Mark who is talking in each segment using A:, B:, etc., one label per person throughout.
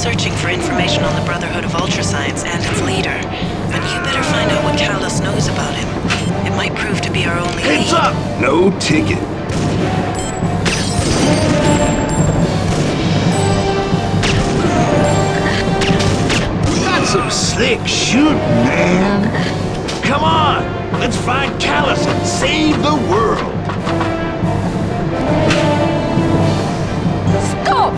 A: searching for information on the Brotherhood of Ultra Science and its leader. But you better find out what Khallos knows about him. It might prove to be our only lead.
B: Heads up! No ticket. Got some slick shooting, man. Come on! Let's find Khallos and save the world!
C: Stop!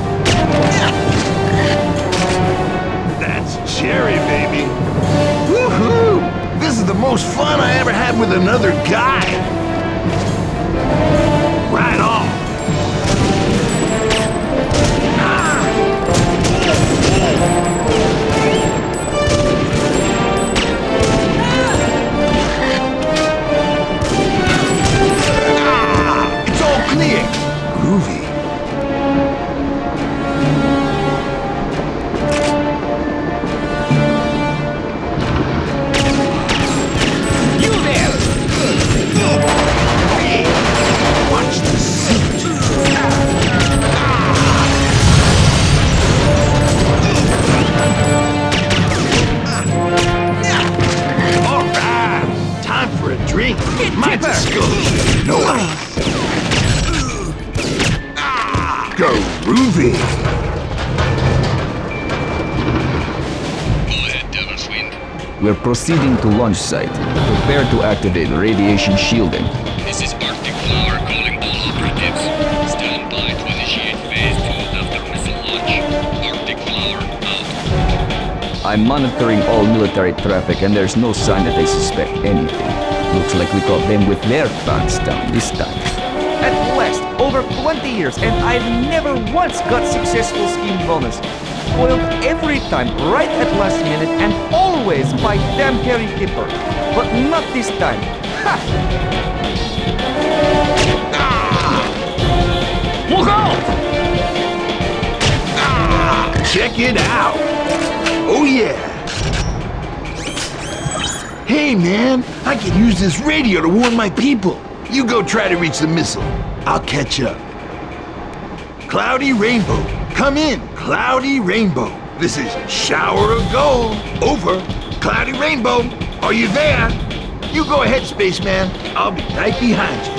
B: That's Cherry, baby. Woohoo! This is the most fun I ever had with another guy. Right on. It's all clear. Groovy. No ice. Go, Groovy.
D: Go ahead, Devil's Wind.
E: We're proceeding to launch site. Prepare to activate radiation shielding.
D: This is Arctic Flower calling all operatives. Stand by to initiate phase 2 after missile launch. Arctic Flower out.
E: I'm monitoring all military traffic and there's no sign that they suspect anything. Looks like we caught them with their pants down this time.
F: At last, over 20 years, and I've never once got successful scheme bonus. Spoiled every time, right at last minute, and always by damn Harry Kipper. But not this time. Ha!
B: Look out! Check it out! Oh yeah! Hey man, I can use this radio to warn my people. You go try to reach the missile. I'll catch up. Cloudy Rainbow. Come in, Cloudy Rainbow. This is Shower of Gold. Over. Cloudy Rainbow. Are you there? You go ahead, spaceman. I'll be right behind you.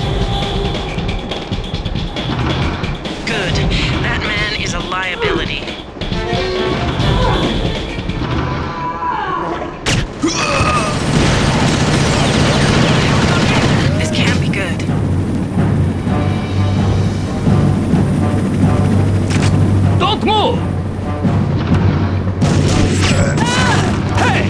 A: Good. That man is a liability. This can't be good.
F: Don't move! Hey!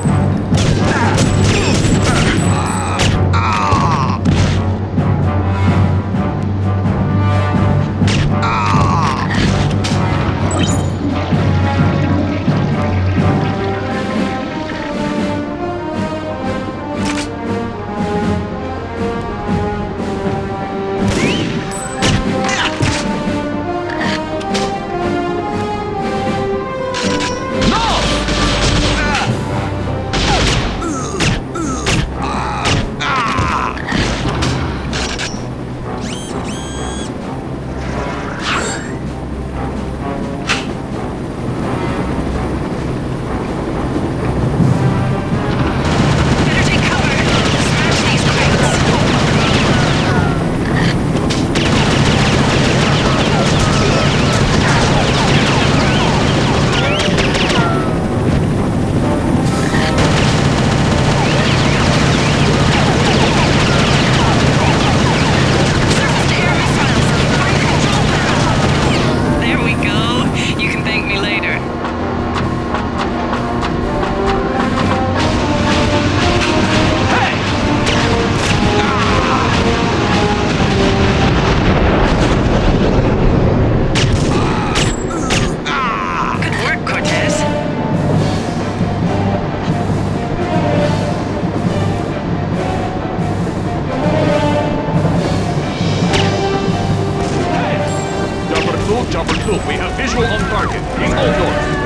G: Chopper 2, we have visual on target. He's all yours.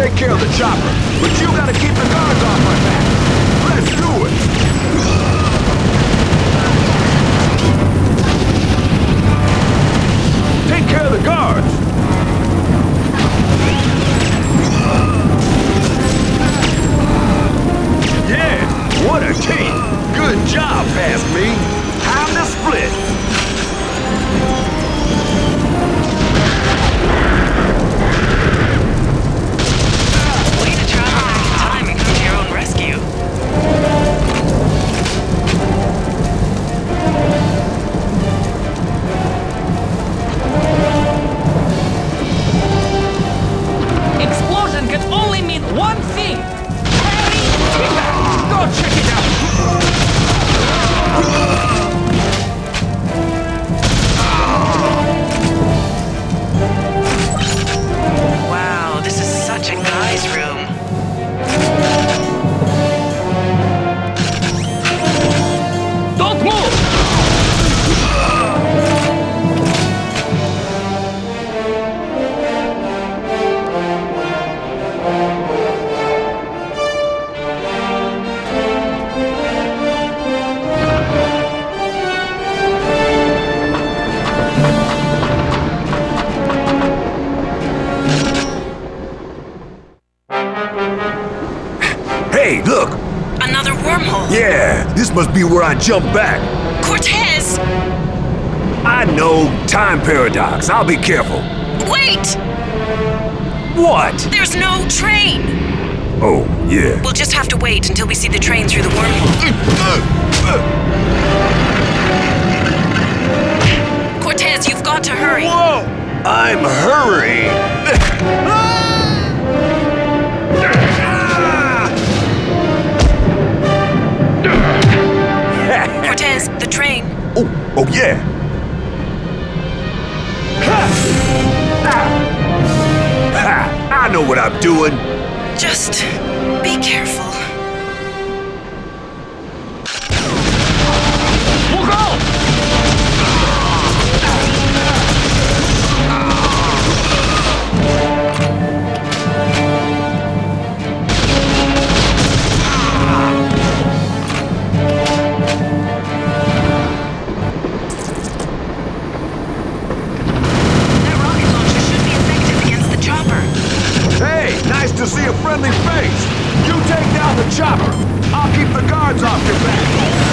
C: take care of the chopper, but you gotta keep the guards off my back. Let's do it! Take care of the guards! Yeah, what a team! Good job, past me! Time to split!
A: Way to travel back in time and come to your own rescue.
F: Explosion can only mean one thing! Harry Timber! Go check it out!
A: Wow, this is such a guy's room.
F: Don't move!
C: Hey, look!
A: Another wormhole.
C: Yeah, this must be where I jump back.
A: Cortez!
C: I know, time paradox. I'll be careful.
A: Wait!
C: What?
A: There's no train!
C: Oh, yeah.
A: We'll just have to wait until we see the train through the wormhole. Cortez, you've got to hurry.
C: Whoa! I'm hurrying.
A: Cortez, the train.
C: Oh yeah. Ha! I know what I'm doing.
A: Just be careful.
F: Look out!
A: That rocket launcher should be effective against the chopper.
C: Hey, nice to see a friendly face. You take down the chopper. I'll keep the guards off your back.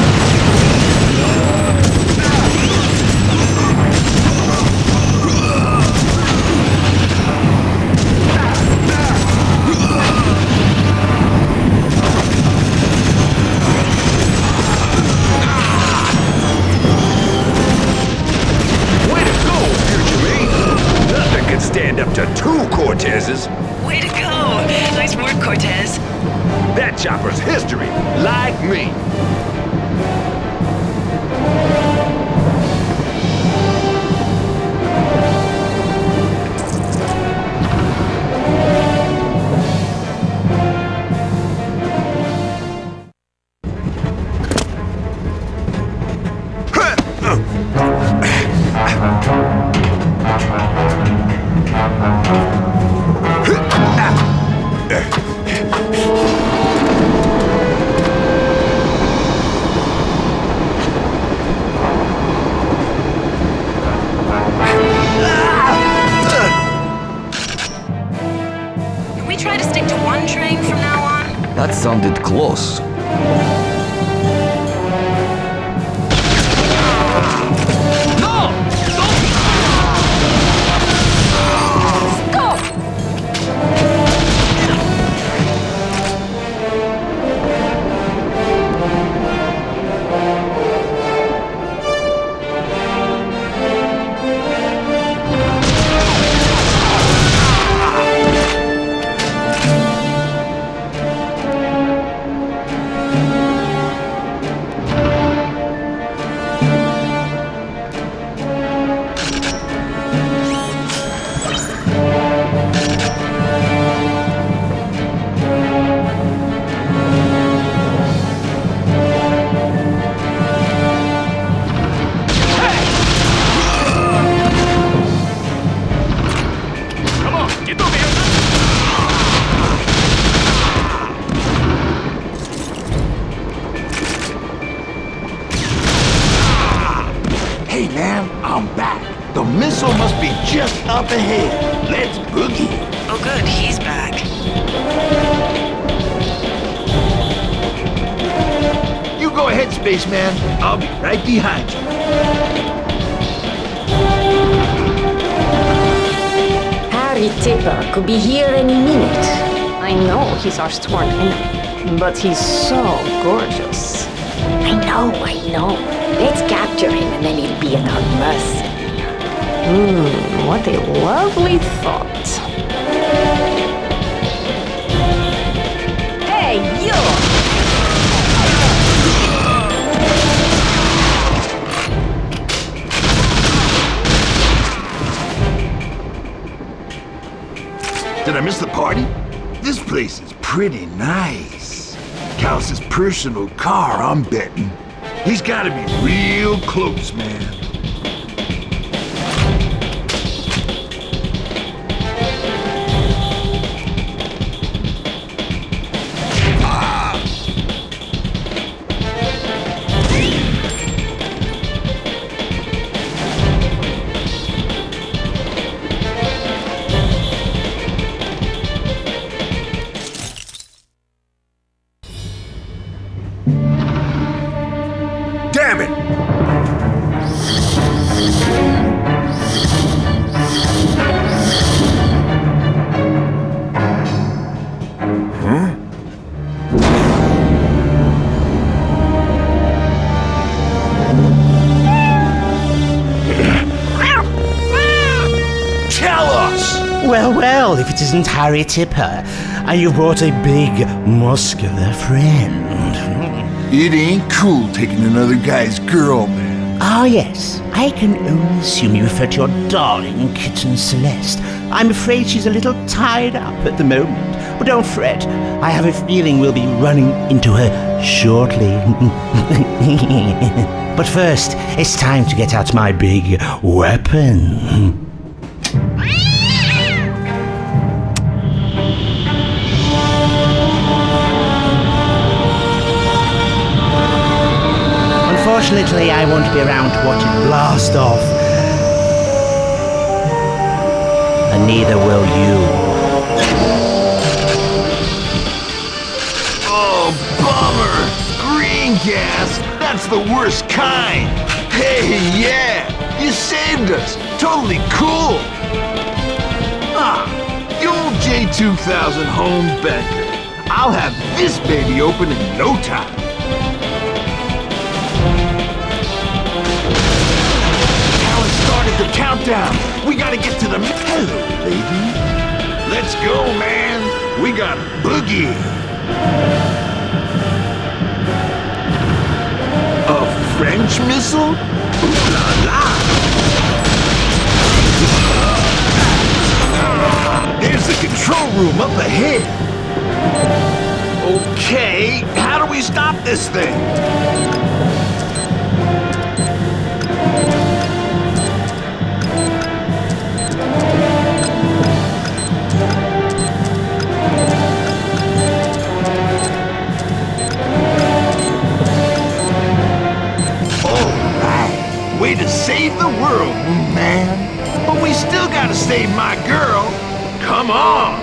C: Way to go, future me. Nothing can stand up to two Cortezes.
A: Way to go. Nice work, Cortez.
C: That chopper's history, like me.
A: Can we try to stick to one train from now on?
E: That sounded close.
F: No! Stop!
B: ahead. Let's boogie.
A: Oh good, he's back.
B: You go ahead, spaceman. I'll be right behind you.
H: Harry Tipper could be here any minute. I know he's our sworn enemy, but he's so gorgeous. I know. Let's capture him and then he'll be at our mercy. What a lovely thought. Hey, you!
B: Did I miss the party? This place is pretty nice. Khallos' personal car, I'm betting. He's gotta be real close, man.
C: Damn it!
I: Well, if it isn't Harry Tipper, and you brought a big, muscular friend.
B: It ain't cool taking another guy's girl, man.
I: Ah, yes. I can only assume you refer to your darling kitten Celeste. I'm afraid she's a little tied up at the moment. But don't fret. I have a feeling we'll be running into her shortly. But first, it's time to get out my big weapon. Unfortunately, I won't be around to watch it blast off. And neither will you.
B: Oh, bummer! Green gas! That's the worst kind! Hey, yeah! You saved us! Totally cool! Ah, the old J2000 home banker. I'll have this baby open in no time. The countdown! We gotta get to the... Hello, lady. Let's go, man! We got boogie! A French missile? Ooh la la! There's the control room up ahead! Okay, how do we stop this thing? Way to save the world, man. But we still gotta save my girl. Come on.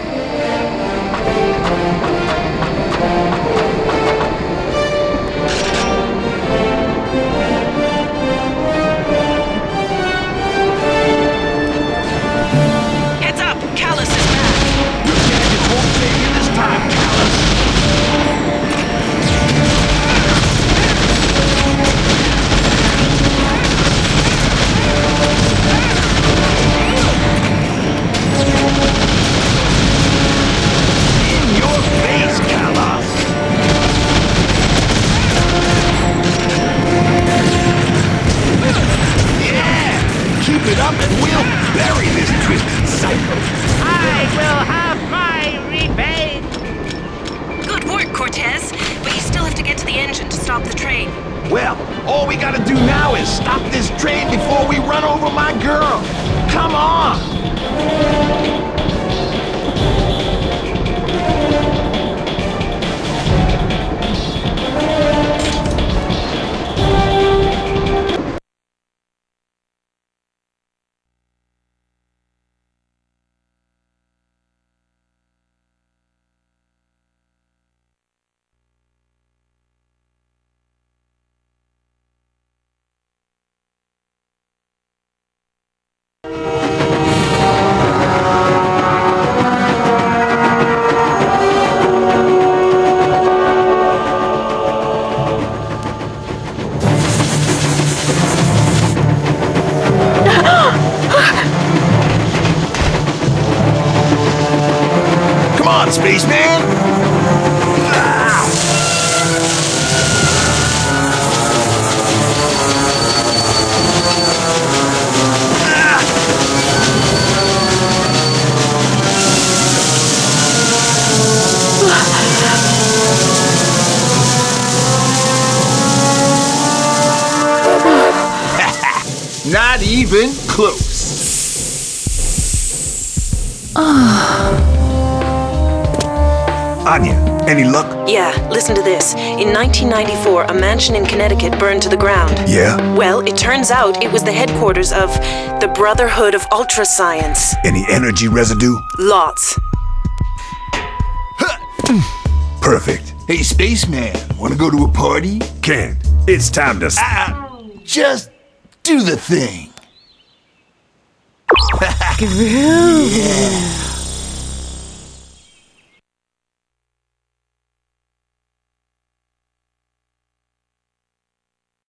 A: Heads up, Khallos is back.
B: Your gadget won't save you this time, Khallos. It up and we'll bury this twisted psycho.
I: I will have my revenge!
A: Good work, Cortez. But you still have to get to the engine to stop the train.
B: Well, all we gotta do now is stop this train before we run over my girl. Come on! spaceman? Not even close.
C: Anya, any luck?
A: Yeah, listen to this. In 1994, a mansion in Connecticut burned to the ground.
C: Yeah?
A: Well, it turns out it was the headquarters of the Brotherhood of Ultra Science.
C: Any energy residue?
A: Lots.
C: Perfect.
B: Hey, spaceman, wanna go to a party?
C: Can't. It's time to...
B: Just do the thing.
H: Groovy.